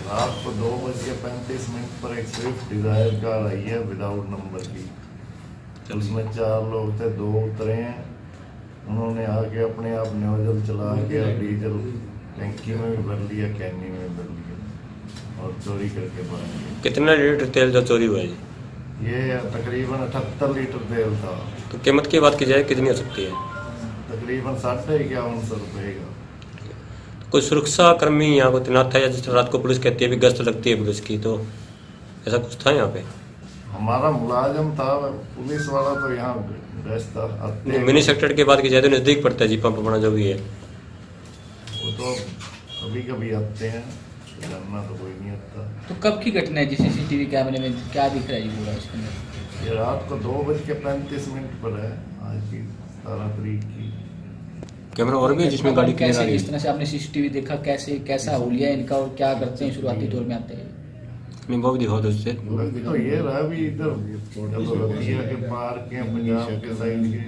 रात को 2:35 पर एक स्विफ्ट डिजायर कार आई है विदाउट नंबर की। उसमें 4 लोग थे, 2 उतरे हैं। उन्होंने आके अपने आप नोजल चला के डीजल टैंकी में भी भर लिया, कैनी में भी भर लिया और चोरी करके भाग गए। कितना लीटर तेल जो चोरी हुआ है जी? ये तकरीबन 78 लीटर तेल था। तो कीमत की बात की जाए कितनी हो सकती है? तकरीबन 51,500 रुपये का। कोई सुरक्षा कर्मी यहाँ को तैनात था, या जिस तरह रात को पुलिस कहती है भी गश्त लगती है पुलिस की, तो ऐसा कुछ था यहाँ पे? हमारा मुलाजम था, पुलिस वाला तो यहाँ गश्त था। मिनी सेक्टर के बाद की जाए तो नज़दीक पड़ता है जी पंप अपना जो भी है, वो तो कभी कभी आते हैं, जानना तो कोई नहीं आता। तो कब की घटना है जी? सीसीटीवी कैमरे में क्या दिख रहा है जी पूरा इसके अंदर? ये रात को 2:35 पर है, आज की 17 तारीख की। कैमरा और भी है जिसमें गाड़ी क्लियर आ रही किस है? तरह से आपने सीसीटीवी देखा, कैसा हुलिया है इनका और क्या करते हैं शुरुआती दौर में आते हैं? नहीं वो भी दिखाओ दोस्त। तो ये रहा भी इधर रतिया के पार के पंजाब के साइड के।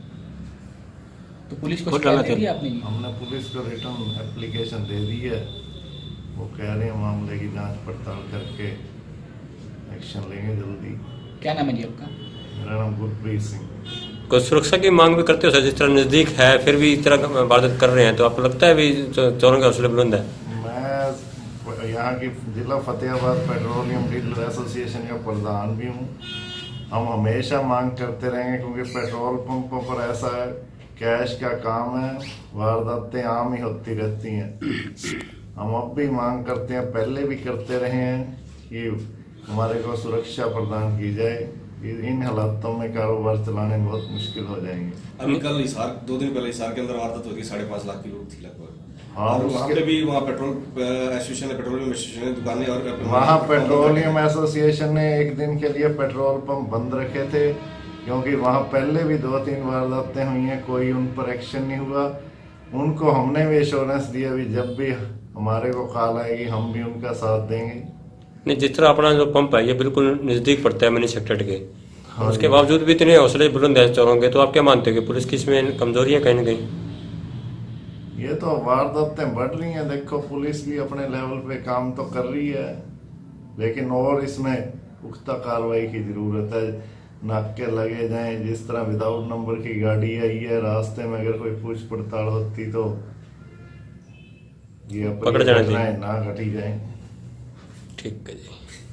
तो पुलिस को बहुत शिकायत गलत दे है। दी आपने? हमने पुलिस को रिटर्न एप्लीकेशन दे दी है। वो कह रहे हैं मामले की जांच पड़ताल करके एक्शन लेंगे जल्दी। क्या नाम है जी आपका? मेरा नाम गुरप्रीत सिंह। कोई सुरक्षा की मांग भी करते हो सर? जिस तरह नज़दीक है फिर भी इस तरह का वारदात कर रहे हैं, तो आपको लगता है भी चोरों के हौसले बुलंद है? मैं यहाँ की जिला फतेहाबाद पेट्रोलियम डीलर एसोसिएशन का प्रधान भी हूँ। हम हमेशा मांग करते रहेंगे क्योंकि पेट्रोल पंपों पर ऐसा है, कैश का काम है, वारदातें आम ही होती रहती हैं। हम अब भी मांग करते हैं, पहले भी करते रहे हैं कि हमारे को सुरक्षा प्रदान की जाए। इन हालातों में कारोबार चलाने बहुत मुश्किल हो जाएंगे। अभी कल हिसार 2 दिन पहले हिसार के अंदर वारदात हुई थी, 5.5 लाख की लूट थी लगभग। हाँ, और वहाँ पे भी वहाँ पेट्रोल एसोसिएशन है, पेट्रोलियम एसोसिएशन है, दुकानें और वहाँ पेट्रोलियम एसोसिएशन ने एक दिन के लिए पेट्रोल पंप बंद रखे थे क्योंकि वहाँ पहले भी 2-3 वारदातें हुई हैं, कोई उन पर एक्शन नहीं हुआ। उनको हमने भी एश्योरेंस दिया भी जब भी हमारे को कॉल आएगी हम भी उनका साथ देंगे। नहीं, जिस तरह अपना जो पंप है ये बिल्कुल नज़दीक पड़ता है मिनी सेक्टर के, हाँ, उसके बावजूद भी इतने हौसले बुलंद है चोरों के, तो आप क्या मानते हो कि पुलिस की इसमें कमजोरी है कहीं ना कहीं? ये तो वारदातें बढ़ रही हैं। देखो पुलिस भी अपने लेवल पे काम तो कर रही है, लेकिन और इसमें पुख्ता कार्रवाई की जरूरत है। नाके लगे जाएं, जिस तरह विदाउट नंबर की गाड़ी आई है, रास्ते में अगर कोई पूछ पड़ताल होती तो ये पकड़ जाना चाहिए, ना घटी जाए। ठीक है जी।